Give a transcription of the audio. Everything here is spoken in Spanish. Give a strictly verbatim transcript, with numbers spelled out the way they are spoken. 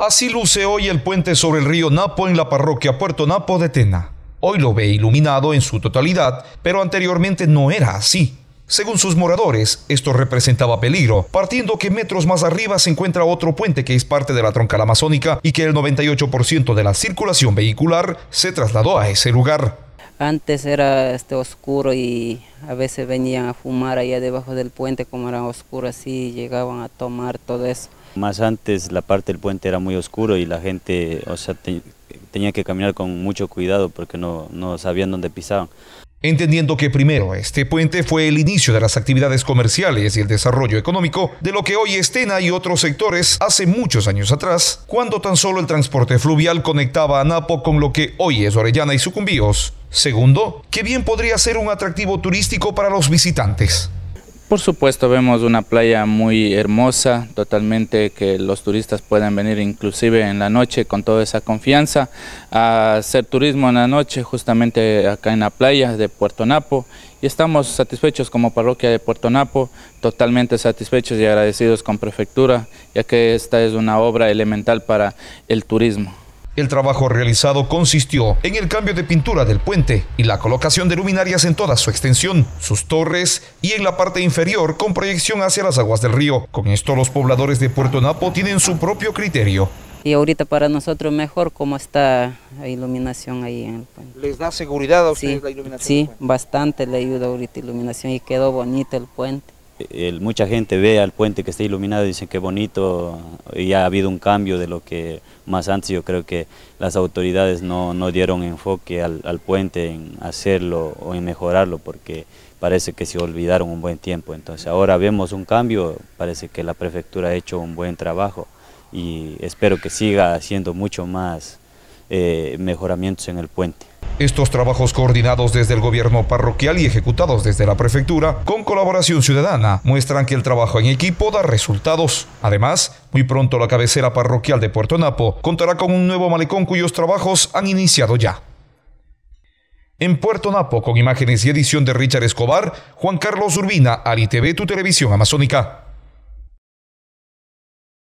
Así luce hoy el puente sobre el río Napo en la parroquia Puerto Napo de Tena. Hoy lo ve iluminado en su totalidad, pero anteriormente no era así. Según sus moradores, esto representaba peligro, partiendo que metros más arriba se encuentra otro puente que es parte de la troncal amazónica y que el noventa y ocho por ciento de la circulación vehicular se trasladó a ese lugar. Antes era este oscuro y a veces venían a fumar allá debajo del puente, como era oscuro así, llegaban a tomar todo eso. Más antes la parte del puente era muy oscuro y la gente, o sea, te, tenía que caminar con mucho cuidado porque no, no sabían dónde pisaban. Entendiendo que primero este puente fue el inicio de las actividades comerciales y el desarrollo económico de lo que hoy es Tena y otros sectores hace muchos años atrás, cuando tan solo el transporte fluvial conectaba a Napo con lo que hoy es Orellana y Sucumbíos. Segundo, que bien podría ser un atractivo turístico para los visitantes. Por supuesto, vemos una playa muy hermosa, totalmente que los turistas pueden venir inclusive en la noche con toda esa confianza a hacer turismo en la noche justamente acá en la playa de Puerto Napo, y estamos satisfechos como parroquia de Puerto Napo, totalmente satisfechos y agradecidos con Prefectura, ya que esta es una obra elemental para el turismo. El trabajo realizado consistió en el cambio de pintura del puente y la colocación de luminarias en toda su extensión, sus torres y en la parte inferior con proyección hacia las aguas del río. Con esto los pobladores de Puerto Napo tienen su propio criterio. Y ahorita para nosotros mejor cómo está la iluminación ahí en el puente. ¿Les da seguridad a ustedes sí, la iluminación? Sí, bastante le ayuda ahorita la iluminación y quedó bonito el puente. El, mucha gente ve al puente que está iluminado y dicen que bonito, y ha habido un cambio de lo que más antes. Yo creo que las autoridades no, no dieron enfoque al, al puente en hacerlo o en mejorarlo, porque parece que se olvidaron un buen tiempo. Entonces ahora vemos un cambio, parece que la prefectura ha hecho un buen trabajo y espero que siga haciendo mucho más eh, mejoramientos en el puente. Estos trabajos coordinados desde el gobierno parroquial y ejecutados desde la prefectura con colaboración ciudadana muestran que el trabajo en equipo da resultados. Además, muy pronto la cabecera parroquial de Puerto Napo contará con un nuevo malecón cuyos trabajos han iniciado ya. En Puerto Napo, con imágenes y edición de Richard Escobar, Juan Carlos Urbina, Ari T V, tu televisión amazónica.